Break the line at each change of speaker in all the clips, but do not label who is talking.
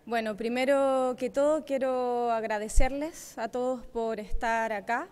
Bueno, primero que todo quiero agradecerles a todos por estar acá.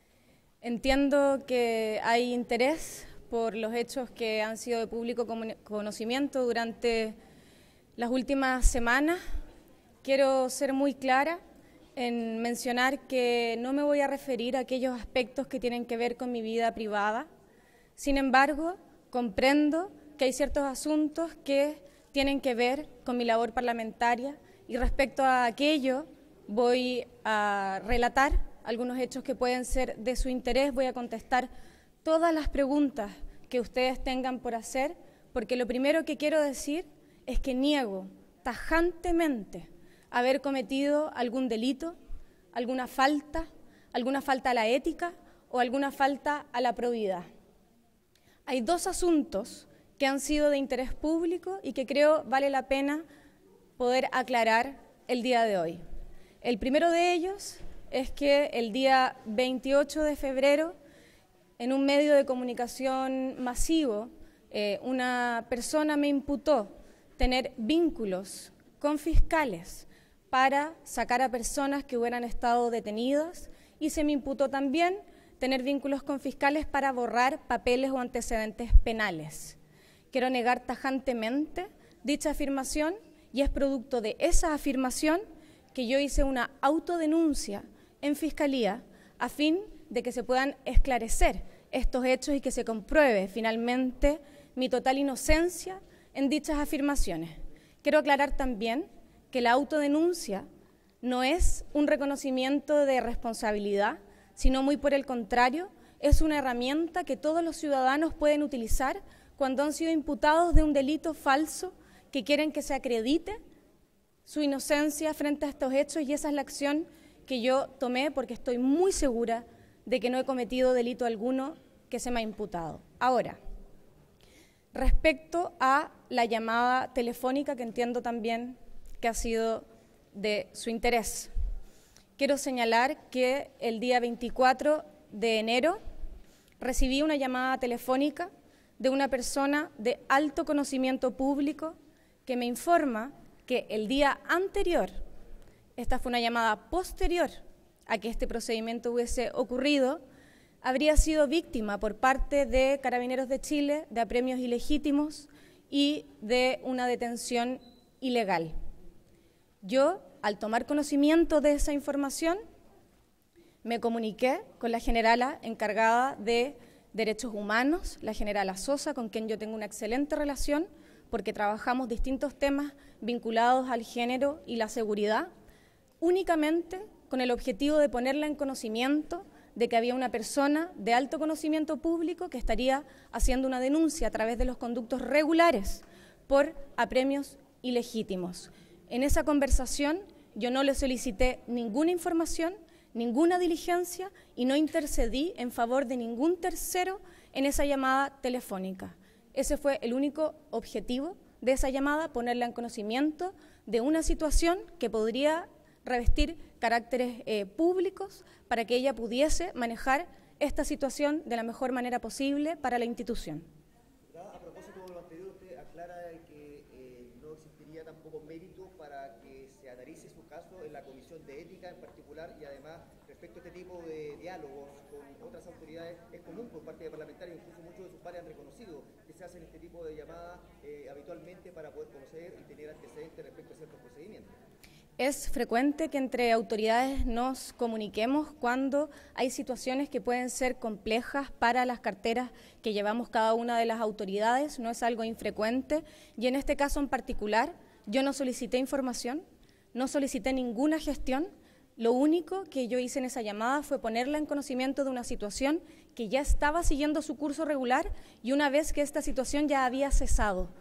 Entiendo que hay interés por los hechos que han sido de público conocimiento durante las últimas semanas. Quiero ser muy clara en mencionar que no me voy a referir a aquellos aspectos que tienen que ver con mi vida privada. Sin embargo, comprendo que hay ciertos asuntos que tienen que ver con mi labor parlamentaria y respecto a aquello voy a relatar algunos hechos que pueden ser de su interés. Voy a contestar todas las preguntas que ustedes tengan por hacer, porque lo primero que quiero decir es que niego tajantemente haber cometido algún delito, alguna falta a la ética o alguna falta a la probidad. Hay dos asuntos que han sido de interés público y que creo vale la pena poder aclarar el día de hoy. El primero de ellos es que el día 28 de febrero, en un medio de comunicación masivo, una persona me imputó tener vínculos con fiscales para sacar a personas que hubieran estado detenidas, y se me imputó también tener vínculos con fiscales para borrar papeles o antecedentes penales. Quiero negar tajantemente dicha afirmación, y es producto de esa afirmación que yo hice una autodenuncia en Fiscalía a fin de que se puedan esclarecer estos hechos y que se compruebe finalmente mi total inocencia en dichas afirmaciones. Quiero aclarar también que la autodenuncia no es un reconocimiento de responsabilidad, sino muy por el contrario, es una herramienta que todos los ciudadanos pueden utilizar cuando han sido imputados de un delito falso, que quieren que se acredite su inocencia frente a estos hechos, y esa es la acción que yo tomé porque estoy muy segura de que no he cometido delito alguno que se me ha imputado. Ahora, respecto a la llamada telefónica, que entiendo también que ha sido de su interés, quiero señalar que el día 24 de enero recibí una llamada telefónica de una persona de alto conocimiento público que me informa que el día anterior, esta fue una llamada posterior a que este procedimiento hubiese ocurrido, habría sido víctima por parte de Carabineros de Chile de apremios ilegítimos y de una detención ilegal. Yo, al tomar conocimiento de esa información, me comuniqué con la generala encargada de Derechos Humanos, la generala Sosa, con quien yo tengo una excelente relación, porque trabajamos distintos temas vinculados al género y la seguridad, únicamente con el objetivo de ponerla en conocimiento de que había una persona de alto conocimiento público que estaría haciendo una denuncia a través de los conductos regulares por apremios ilegítimos. En esa conversación yo no le solicité ninguna información, ninguna diligencia, y no intercedí en favor de ningún tercero en esa llamada telefónica. Ese fue el único objetivo de esa llamada, ponerla en conocimiento de una situación que podría revestir caracteres públicos para que ella pudiese manejar esta situación de la mejor manera posible para la institución.
A propósito de lo anterior, usted aclara que no existiría tampoco mérito para que se analice su caso en la Comisión de Ética en particular, y además respecto a este tipo de diálogos con otras autoridades es común por parte de parlamentarios, incluso muchos de sus pares han reconocido que se hacen este tipo de llamadas habitualmente para poder conocer y tener antecedentes respecto a ciertos procedimientos.
Es frecuente que entre autoridades nos comuniquemos cuando hay situaciones que pueden ser complejas para las carteras que llevamos cada una de las autoridades, no es algo infrecuente, y en este caso en particular yo no solicité información, no solicité ninguna gestión. Lo único que yo hice en esa llamada fue ponerla en conocimiento de una situación que ya estaba siguiendo su curso regular, y una vez que esta situación ya había cesado.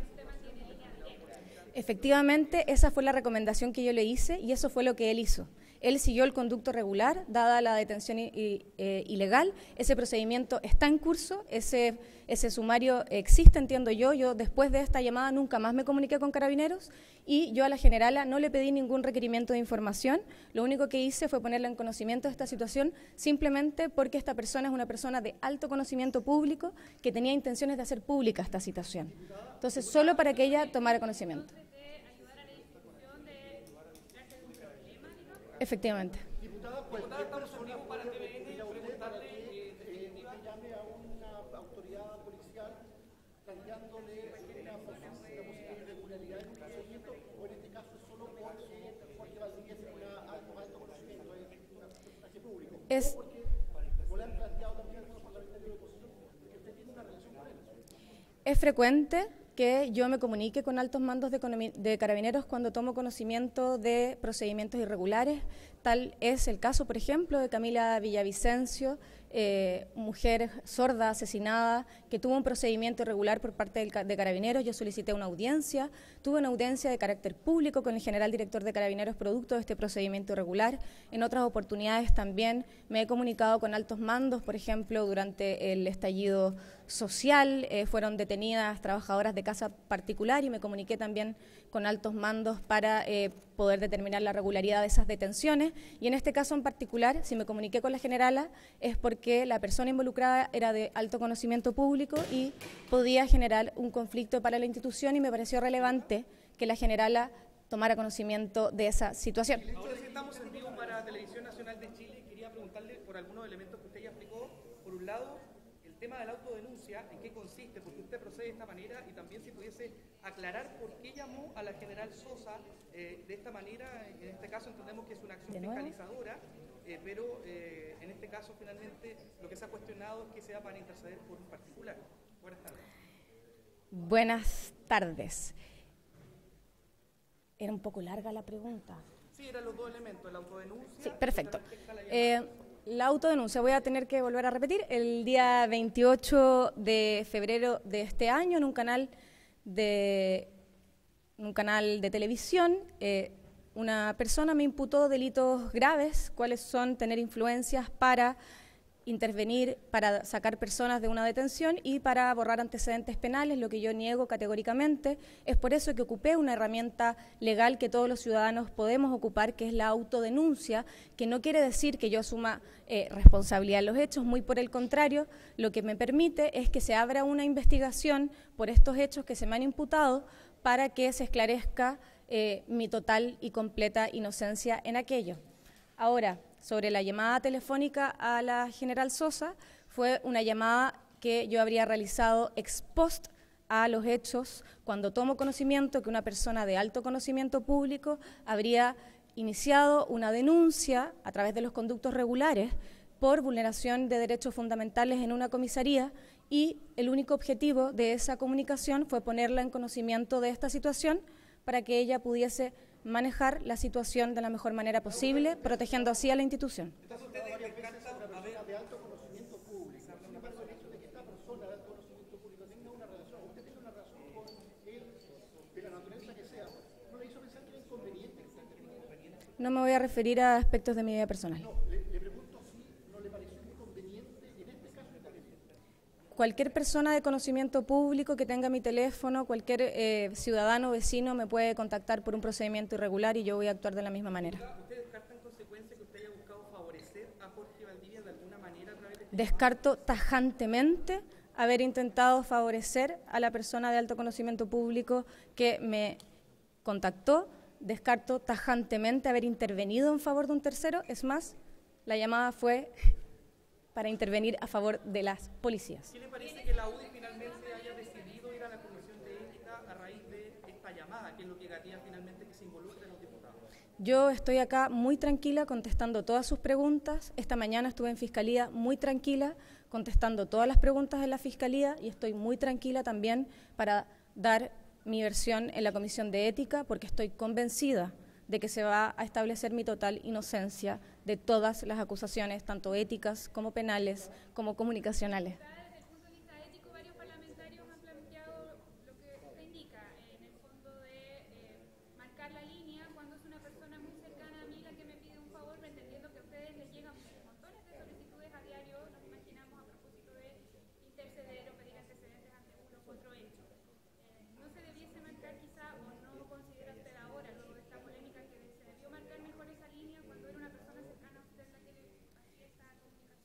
Efectivamente, esa fue la recomendación que yo le hice y eso fue lo que él hizo. Él siguió el conducto regular, dada la detención ilegal. Ese procedimiento está en curso, ese sumario existe, entiendo yo. Yo después de esta llamada nunca más me comuniqué con Carabineros y yo a la generala no le pedí ningún requerimiento de información. Lo único que hice fue ponerla en conocimiento de esta situación simplemente porque esta persona es una persona de alto conocimiento público que tenía intenciones de hacer pública esta situación. Entonces, solo para que ella tomara conocimiento. Efectivamente.
Diputada, estamos en vivo para TVN preguntarle que llame a una autoridad policial planteándole una posible irregularidad en un procedimiento, o en este caso es solo porque Jorge Valdivia tiene un alto conocimiento, es un personaje público. O le han planteado también a algunos parlamentarios de oposición que usted tiene una relación con él.
Es frecuente que yo me comunique con altos mandos de Carabineros cuando tomo conocimiento de procedimientos irregulares. Tal es el caso, por ejemplo, de Camila Villavicencio, mujer sorda asesinada, que tuvo un procedimiento irregular por parte de Carabineros. Yo solicité una audiencia, tuve una audiencia de carácter público con el general director de Carabineros producto de este procedimiento irregular. En otras oportunidades también me he comunicado con altos mandos, por ejemplo, durante el estallido social, fueron detenidas trabajadoras de casa particular y me comuniqué también con altos mandos para poder determinar la regularidad de esas detenciones. Y en este caso en particular, si me comuniqué con la generala, es porque la persona involucrada era de alto conocimiento público y podía generar un conflicto para la institución y me pareció relevante que la generala tomara conocimiento de esa situación.
Ahora sí estamos en vivo para Televisión Nacional de Chile. Quería preguntarle por algunos elementos que usted ya explicó. Por un lado, el tema de la autodenuncia, ¿en qué consiste? Porque usted procede de esta manera y también si pudiese aclarar por qué llamó a la general Sosa de esta manera. En este caso entendemos que es una acción fiscalizadora, pero en este caso finalmente lo que se ha cuestionado es que sea para interceder por un particular. Buenas tardes.
Buenas tardes. Era un poco larga la pregunta.
Sí, eran los dos elementos, la autodenuncia.
Sí, perfecto. La autodenuncia, voy a tener que volver a repetir, el día 28 de febrero de este año en un canal de televisión, una persona me imputó delitos graves, cuáles son tener influencias para intervenir, para sacar personas de una detención y para borrar antecedentes penales, lo que yo niego categóricamente. Es por eso que ocupé una herramienta legal que todos los ciudadanos podemos ocupar, que es la autodenuncia, que no quiere decir que yo asuma responsabilidad en los hechos, muy por el contrario, lo que me permite es que se abra una investigación por estos hechos que se me han imputado para que se esclarezca mi total y completa inocencia en aquello. Ahora, sobre la llamada telefónica a la general Sosa, fue una llamada que yo habría realizado ex post a los hechos, cuando tomo conocimiento que una persona de alto conocimiento público habría iniciado una denuncia a través de los conductos regulares por vulneración de derechos fundamentales en una comisaría y el único objetivo de esa comunicación fue ponerla en conocimiento de esta situación para que ella pudiese manejar la situación de la mejor manera posible, protegiendo así a la institución.
Entonces usted
de alto conocimiento público, sin embargo el hecho de que esta persona de alto conocimiento público tenga una relación, usted tiene una relación con él, de la naturaleza que sea, ¿no le hizo pensar que era inconveniente que usted interviniera?
No me voy a referir a aspectos de mi vida personal.
No, le pregunto si no le pareció inconveniente en este caso intervenir.
Cualquier persona de conocimiento público que tenga mi teléfono, cualquier ciudadano o vecino me puede contactar por un procedimiento irregular y yo voy a actuar de la misma manera.
¿Usted descarta en consecuencia que usted haya buscado favorecer a Jorge Valdivia de alguna manera a través de este...
Descarto tajantemente haber intentado favorecer a la persona de alto conocimiento público que me contactó. Descarto tajantemente haber intervenido en favor de un tercero. Es más, la llamada fue para intervenir a favor de las policías.
¿Qué le parece que la UDI finalmente haya decidido ir a la Comisión de Ética a raíz de esta llamada, que es lo que gatilla finalmente que se involucren los diputados?
Yo estoy acá muy tranquila contestando todas sus preguntas. Esta mañana estuve en Fiscalía muy tranquila contestando todas las preguntas de la Fiscalía y estoy muy tranquila también para dar mi versión en la Comisión de Ética porque estoy convencida de que se va a establecer mi total inocencia de todas las acusaciones, tanto éticas como penales, como comunicacionales.
Desde el punto de vista ético, varios parlamentarios han planteado lo que usted indica, en el fondo de marcar la línea cuando es una persona muy cercana a mí la que me pide un favor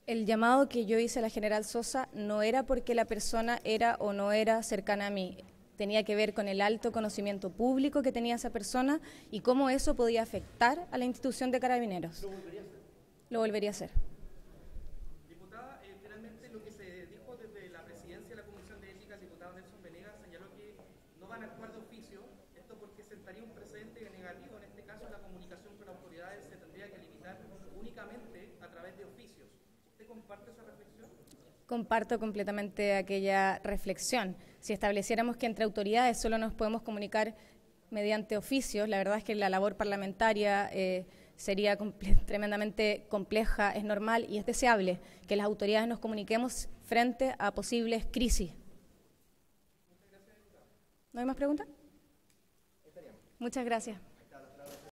El llamado que yo hice a la general Sosa no era porque la persona era o no era cercana a mí. Tenía que ver con el alto conocimiento público que tenía esa persona y cómo eso podía afectar a la institución de Carabineros. ¿Lo volvería a hacer?
Diputada, finalmente lo que se dijo desde la presidencia de la Comisión de Ética, el diputado Nelson Venegas señaló que no van a actuar de oficio, esto porque sentaría un precedente negativo. En este caso, la comunicación con autoridades se tendría que limitar únicamente a través de oficios. ¿Usted comparte esa reflexión?
Comparto completamente aquella reflexión. Si estableciéramos que entre autoridades solo nos podemos comunicar mediante oficios, la verdad es que la labor parlamentaria sería tremendamente compleja, es normal y es deseable que las autoridades nos comuniquemos frente a posibles crisis. ¿No hay más preguntas? Muchas gracias.